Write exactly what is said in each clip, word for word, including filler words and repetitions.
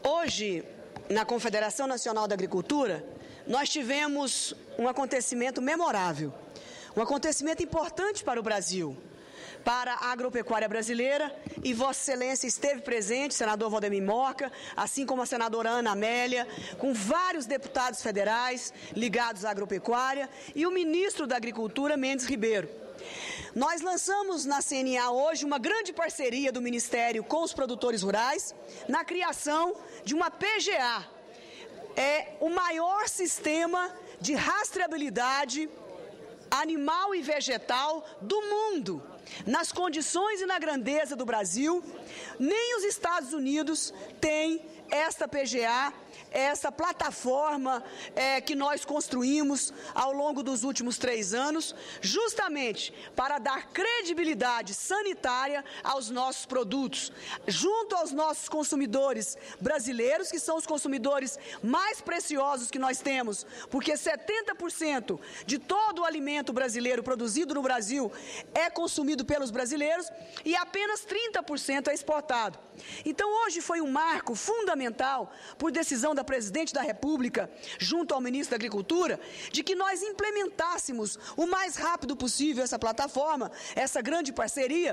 Hoje, na Confederação Nacional da Agricultura, nós tivemos um acontecimento memorável, um acontecimento importante para o Brasil, para a agropecuária brasileira, e Vossa Excelência esteve presente, senador Valdemir Moca, assim como a senadora Ana Amélia, com vários deputados federais ligados à agropecuária e o ministro da Agricultura, Mendes Ribeiro. Nós lançamos na C N A hoje uma grande parceria do Ministério com os produtores rurais na criação de uma P G A, é o maior sistema de rastreabilidade animal e vegetal do mundo. Nas condições e na grandeza do Brasil, nem os Estados Unidos têm esta P G A, essa plataforma é, que nós construímos ao longo dos últimos três anos, justamente para dar credibilidade sanitária aos nossos produtos, junto aos nossos consumidores brasileiros, que são os consumidores mais preciosos que nós temos, porque setenta por cento de todo o alimento brasileiro produzido no Brasil é consumido pelos brasileiros e apenas trinta por cento é exportado. Então, hoje foi um marco fundamental, por decisão da Presidente da República, junto ao Ministro da Agricultura, de que nós implementássemos o mais rápido possível essa plataforma, essa grande parceria,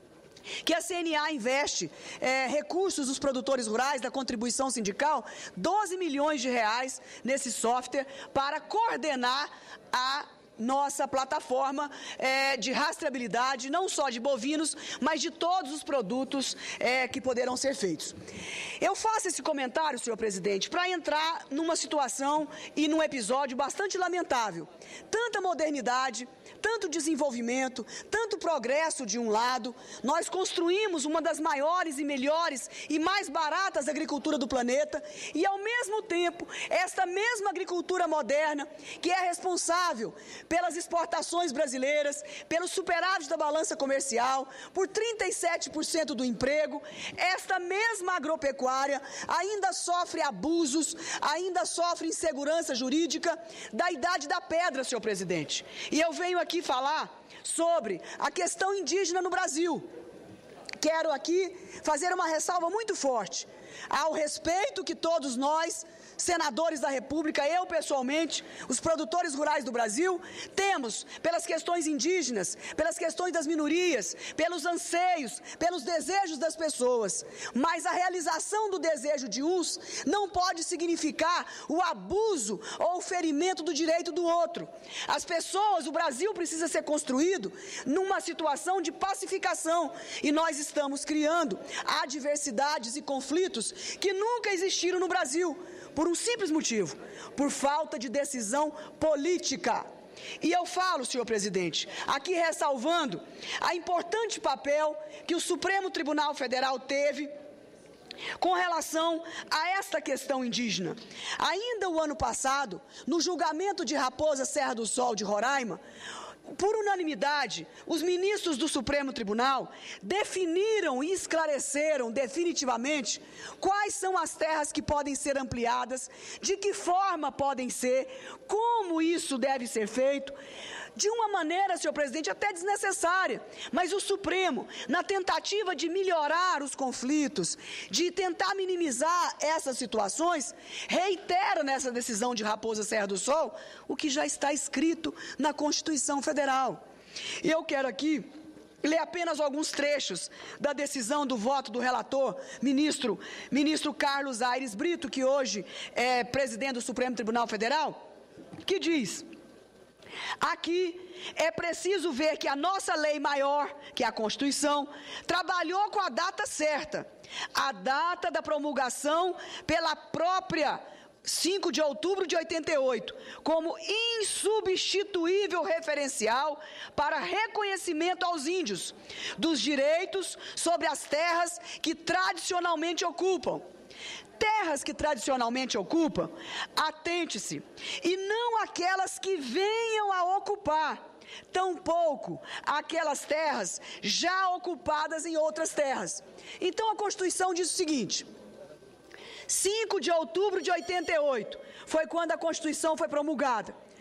que a C N A investe é, recursos dos produtores rurais, da contribuição sindical, doze milhões de reais nesse software para coordenar a nossa plataforma é, de rastreabilidade, não só de bovinos, mas de todos os produtos é, que poderão ser feitos. Eu faço esse comentário, senhor presidente, para entrar numa situação e num episódio bastante lamentável. Tanta modernidade, tanto desenvolvimento, tanto progresso de um lado, nós construímos uma das maiores e melhores e mais baratas agriculturas do planeta e, ao mesmo tempo, esta mesma agricultura moderna, que é responsável pelas exportações brasileiras, pelo superávit da balança comercial, por trinta e sete por cento do emprego, esta mesma agropecuária ainda sofre abusos, ainda sofre insegurança jurídica da idade da pedra, senhor presidente. E eu venho aqui falar sobre a questão indígena no Brasil. Quero aqui fazer uma ressalva muito forte ao respeito que todos nós, senadores da República, eu pessoalmente, os produtores rurais do Brasil, temos pelas questões indígenas, pelas questões das minorias, pelos anseios, pelos desejos das pessoas. Mas a realização do desejo de uns não pode significar o abuso ou o ferimento do direito do outro. As pessoas, o Brasil precisa ser construído numa situação de pacificação e nós estamos criando adversidades e conflitos que nunca existiram no Brasil, por um simples motivo, por falta de decisão política. E eu falo, senhor presidente, aqui ressalvando a importante papel que o Supremo Tribunal Federal teve com relação a esta questão indígena. Ainda o ano passado, no julgamento de Raposa Serra do Sol de Roraima, por unanimidade, os ministros do Supremo Tribunal definiram e esclareceram definitivamente quais são as terras que podem ser ampliadas, de que forma podem ser, como isso deve ser feito, de uma maneira, senhor presidente, até desnecessária. Mas o Supremo, na tentativa de melhorar os conflitos, de tentar minimizar essas situações, reitera nessa decisão de Raposa Serra do Sol o que já está escrito na Constituição Federal. E eu quero aqui ler apenas alguns trechos da decisão do voto do relator, ministro, ministro Carlos Aires Brito, que hoje é presidente do Supremo Tribunal Federal, que diz: aqui é preciso ver que a nossa lei maior, que é a Constituição, trabalhou com a data certa, a data da promulgação pela própria cinco de outubro de oitenta e oito, como insubstituível referencial para reconhecimento aos índios dos direitos sobre as terras que tradicionalmente ocupam. Terras que tradicionalmente ocupam, atente-se, e não aquelas que venham a ocupar, tampouco aquelas terras já ocupadas em outras terras. Então a Constituição diz o seguinte: cinco de outubro de oitenta e oito foi quando a Constituição foi promulgada.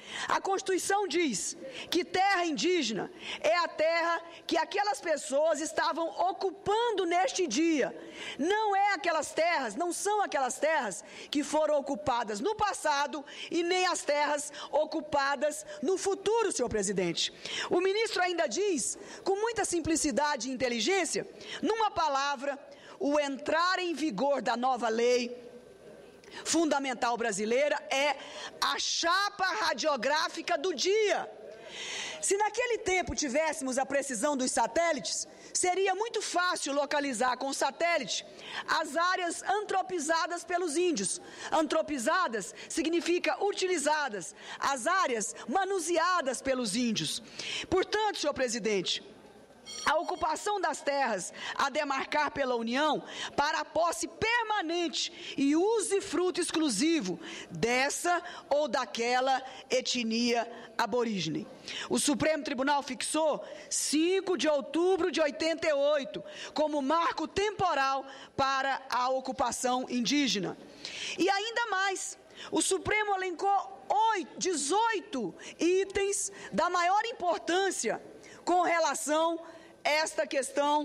A Constituição diz que terra indígena é a terra que aquelas pessoas estavam ocupando neste dia. Não é aquelas terras, não são aquelas terras que foram ocupadas no passado e nem as terras ocupadas no futuro, senhor presidente. O ministro ainda diz, com muita simplicidade e inteligência, numa palavra, o entrar em vigor da nova lei fundamental brasileira é a chapa radiográfica do dia. Se naquele tempo tivéssemos a precisão dos satélites, seria muito fácil localizar com satélite as áreas antropizadas pelos índios. Antropizadas significa utilizadas, as áreas manuseadas pelos índios. Portanto, senhor presidente, a ocupação das terras a demarcar pela União para a posse permanente e uso e fruto exclusivo dessa ou daquela etnia aborígene. O Supremo Tribunal fixou cinco de outubro de oitenta e oito como marco temporal para a ocupação indígena. E ainda mais, o Supremo elencou dezoito itens da maior importância com relação a esta questão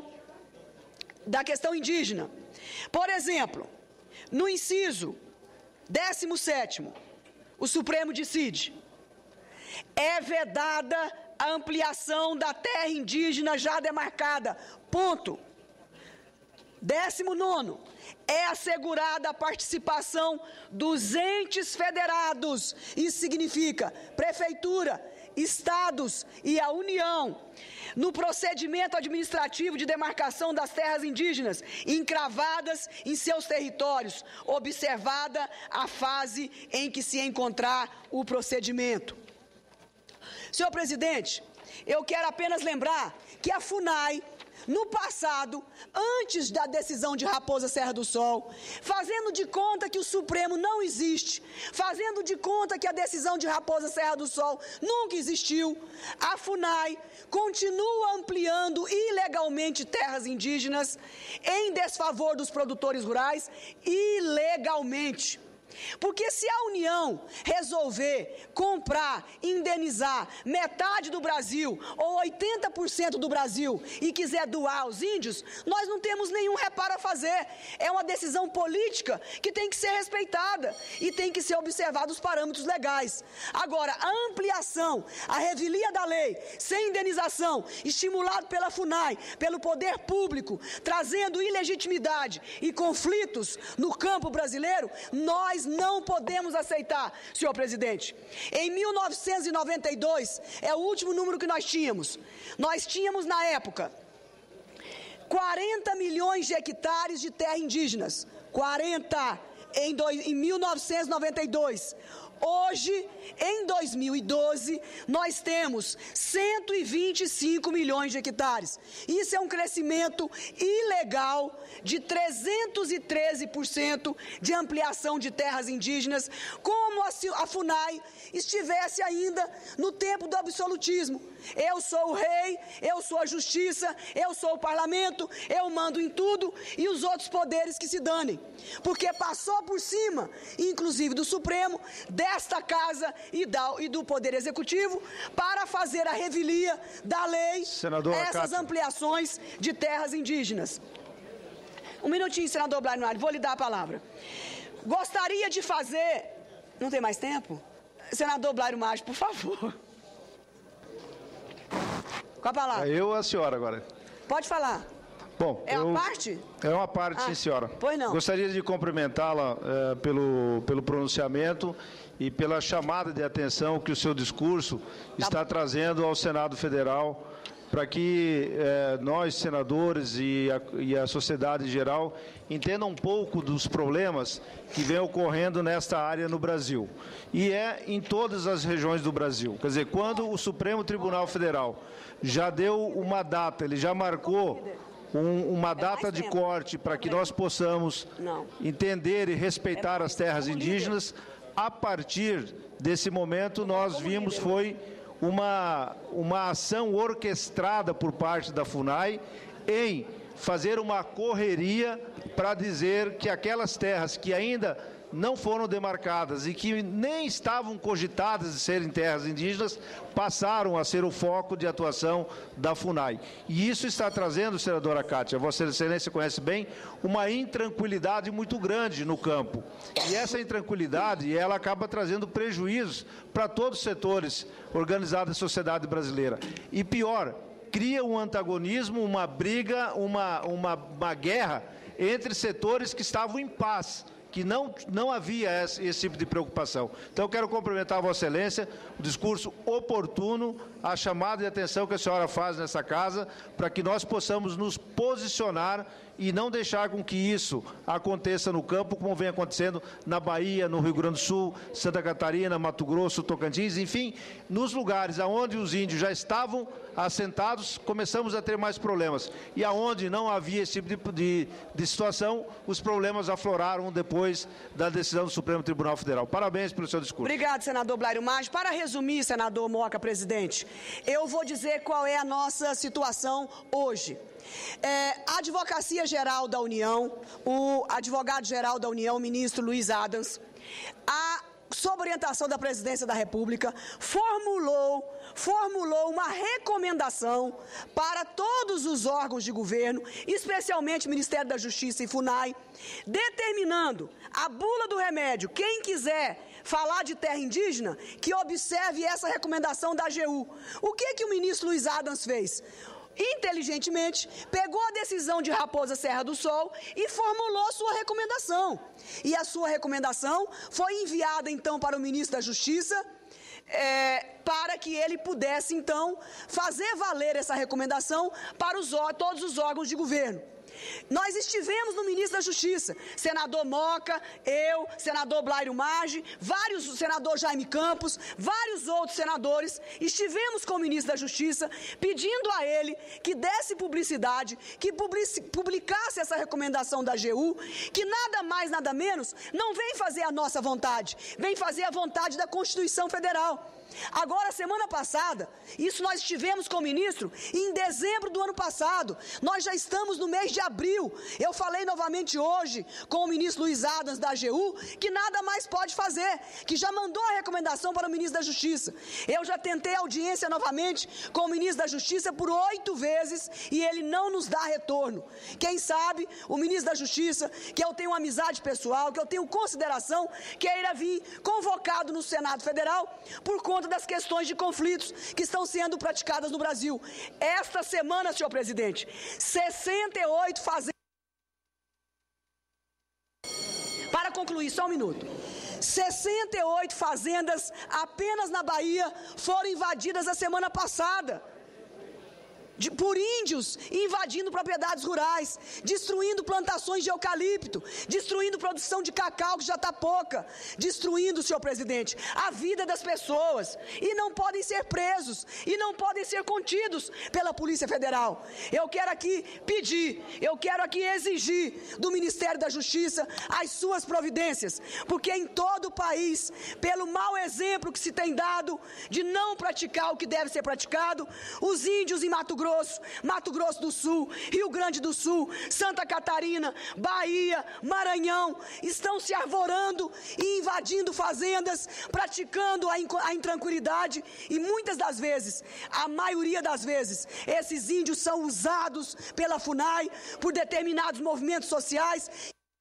da questão indígena. Por exemplo, no inciso décimo sétimo, o Supremo decide: é vedada a ampliação da terra indígena já demarcada. Ponto. Décimo nono, é assegurada a participação dos entes federados. Isso significa prefeitura, estados e a União no procedimento administrativo de demarcação das terras indígenas encravadas em seus territórios, observada a fase em que se encontrar o procedimento. Senhor presidente, eu quero apenas lembrar que a FUNAI, no passado, antes da decisão de Raposa Serra do Sol, fazendo de conta que o Supremo não existe, fazendo de conta que a decisão de Raposa Serra do Sol nunca existiu, a FUNAI continua ampliando ilegalmente terras indígenas em desfavor dos produtores rurais, ilegalmente. Porque se a União resolver comprar, indenizar metade do Brasil ou oitenta por cento do Brasil e quiser doar aos índios, nós não temos nenhum reparo a fazer. É uma decisão política que tem que ser respeitada e tem que ser observados os parâmetros legais. Agora, a ampliação, a revelia da lei, sem indenização, estimulado pela FUNAI, pelo poder público, trazendo ilegitimidade e conflitos no campo brasileiro, nós não podemos aceitar, senhor presidente. Em mil novecentos e noventa e dois, é o último número que nós tínhamos. Nós tínhamos, na época, quarenta milhões de hectares de terra indígenas. quarenta em, dois, em mil novecentos e noventa e dois. Hoje, em dois mil e doze, nós temos cento e vinte e cinco milhões de hectares. Isso é um crescimento ilegal de trezentos e treze por cento de ampliação de terras indígenas, como a FUNAI estivesse ainda no tempo do absolutismo. Eu sou o rei, eu sou a justiça, eu sou o parlamento, eu mando em tudo e os outros poderes que se danem. Porque passou por cima, inclusive do Supremo, desta casa e, da, e do Poder Executivo, para fazer a revelia da lei, Senador essas Cátia. ampliações de terras indígenas. Um minutinho, senador Blair, vou lhe dar a palavra. Gostaria de fazer... Não tem mais tempo? Senador Blair Maggi, por favor. Com a palavra. É eu ou a senhora agora? Pode falar. Bom, é eu, uma parte? É uma parte, ah, sim, senhora. Pois não. Gostaria de cumprimentá-la eh, pelo, pelo pronunciamento e pela chamada de atenção que o seu discurso tá. está trazendo ao Senado Federal, para que eh, nós, senadores e a, e a sociedade em geral, entendam um pouco dos problemas que vem ocorrendo nesta área no Brasil. E é em todas as regiões do Brasil. Quer dizer, quando o Supremo Tribunal Federal já deu uma data, ele já marcou um, uma data de corte para que nós possamos entender e respeitar as terras indígenas, a partir desse momento nós vimos foi uma, uma ação orquestrada por parte da FUNAI em fazer uma correria para dizer que aquelas terras que ainda não foram demarcadas e que nem estavam cogitadas de serem terras indígenas, passaram a ser o foco de atuação da FUNAI. E isso está trazendo, senadora Kátia, Vossa Excelência conhece bem, uma intranquilidade muito grande no campo. E essa intranquilidade, ela acaba trazendo prejuízos para todos os setores organizados da sociedade brasileira. E pior, cria um antagonismo, uma briga, uma, uma, uma guerra entre setores que estavam em paz, que não, não havia esse, esse tipo de preocupação. Então, eu quero cumprimentar a Vossa Excelência, o discurso oportuno, a chamada de atenção que a senhora faz nessa casa, para que nós possamos nos posicionar e não deixar com que isso aconteça no campo, como vem acontecendo na Bahia, no Rio Grande do Sul, Santa Catarina, Mato Grosso, Tocantins, enfim, nos lugares onde os índios já estavam assentados, começamos a ter mais problemas. E aonde não havia esse tipo de, de, de situação, os problemas afloraram depois da decisão do Supremo Tribunal Federal. Parabéns pelo seu discurso. Obrigado, senador Blairo Maggi. Para resumir, senador Moca, presidente, eu vou dizer qual é a nossa situação hoje. É, a Advocacia Geral da União, o advogado-geral da União, o ministro Luiz Adams, a, sob orientação da Presidência da República, formulou, formulou uma recomendação para todos os órgãos de governo, especialmente o Ministério da Justiça e FUNAI, determinando a bula do remédio, quem quiser falar de terra indígena, que observe essa recomendação da A G U. O que que o ministro Luiz Adams fez? Inteligentemente, pegou a decisão de Raposa Serra do Sol e formulou sua recomendação. E a sua recomendação foi enviada, então, para o ministro da Justiça, é, para que ele pudesse, então, fazer valer essa recomendação para os, todos os órgãos de governo. Nós estivemos no ministro da Justiça, senador Moca, eu, senador Blairo Maggi, vários, senador Jaime Campos, vários outros senadores, estivemos com o ministro da Justiça pedindo a ele que desse publicidade, que publicasse essa recomendação da A G U, que nada mais, nada menos, não vem fazer a nossa vontade, vem fazer a vontade da Constituição Federal. Agora, semana passada, isso nós estivemos com o ministro em dezembro do ano passado, nós já estamos no mês de abril. Eu falei novamente hoje com o ministro Luiz Adams da A G U que nada mais pode fazer, que já mandou a recomendação para o ministro da Justiça. Eu já tentei audiência novamente com o ministro da Justiça por oito vezes e ele não nos dá retorno. Quem sabe o ministro da Justiça, que eu tenho amizade pessoal, que eu tenho consideração, queira vir convocado no Senado Federal por conta das questões de conflitos que estão sendo praticadas no Brasil. Esta semana, senhor presidente, sessenta e oito fazendas... Para concluir, só um minuto. sessenta e oito fazendas apenas na Bahia foram invadidas a semana passada. De, por índios invadindo propriedades rurais, destruindo plantações de eucalipto, destruindo produção de cacau, que já está pouca, destruindo, senhor presidente, a vida das pessoas, e não podem ser presos, e não podem ser contidos pela Polícia Federal. Eu quero aqui pedir, eu quero aqui exigir do Ministério da Justiça as suas providências, porque em todo o país, pelo mau exemplo que se tem dado de não praticar o que deve ser praticado, os índios em Mato Grosso, Mato Grosso do Sul, Rio Grande do Sul, Santa Catarina, Bahia, Maranhão, estão se arvorando e invadindo fazendas, praticando a, a intranquilidade e muitas das vezes, a maioria das vezes, esses índios são usados pela FUNAI por determinados movimentos sociais.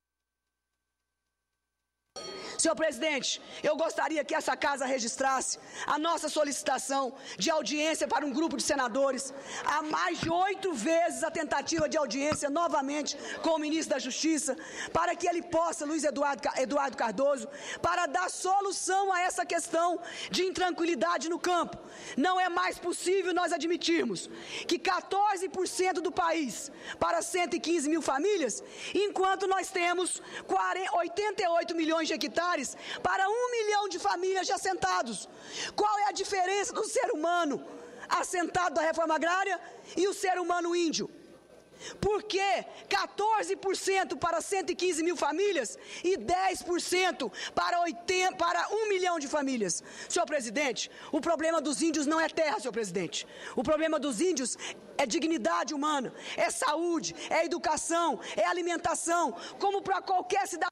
Senhor presidente, eu gostaria que essa casa registrasse a nossa solicitação de audiência para um grupo de senadores. Há mais de oito vezes a tentativa de audiência novamente com o ministro da Justiça, para que ele possa, Luiz Eduardo, Eduardo Cardoso, para dar solução a essa questão de intranquilidade no campo. Não é mais possível nós admitirmos que quatorze por cento do país para cento e quinze mil famílias, enquanto nós temos oitenta e oito milhões de hectares para um milhão de famílias de assentados. Qual é a diferença do ser humano assentado da reforma agrária e o ser humano índio? Por que quatorze por cento para cento e quinze mil famílias e dez por cento para, oitenta, para um milhão de famílias? Senhor presidente, o problema dos índios não é terra, senhor presidente. O problema dos índios é dignidade humana, é saúde, é educação, é alimentação, como para qualquer cidadão.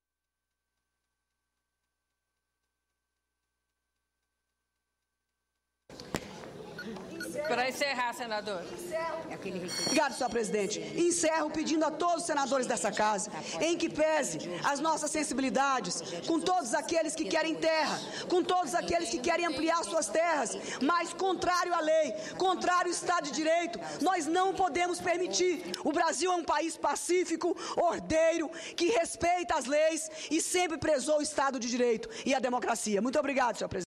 Para encerrar, senador. Obrigado, senhor presidente. Encerro pedindo a todos os senadores dessa casa, em que pese as nossas sensibilidades, com todos aqueles que querem terra, com todos aqueles que querem ampliar suas terras, mas contrário à lei, contrário ao Estado de Direito, nós não podemos permitir. O Brasil é um país pacífico, ordeiro, que respeita as leis e sempre prezou o Estado de Direito e a democracia. Muito obrigado, senhor presidente.